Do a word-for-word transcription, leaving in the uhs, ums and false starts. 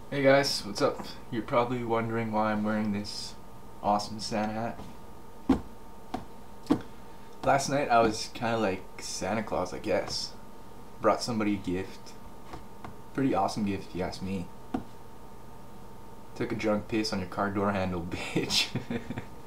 Hey guys, what's up? You're probably wondering why I'm wearing this awesome Santa hat. Last night I was kind of like Santa Claus, I guess. Brought somebody a gift. Pretty awesome gift, if you ask me. Took a drunk piss on your car door handle, bitch.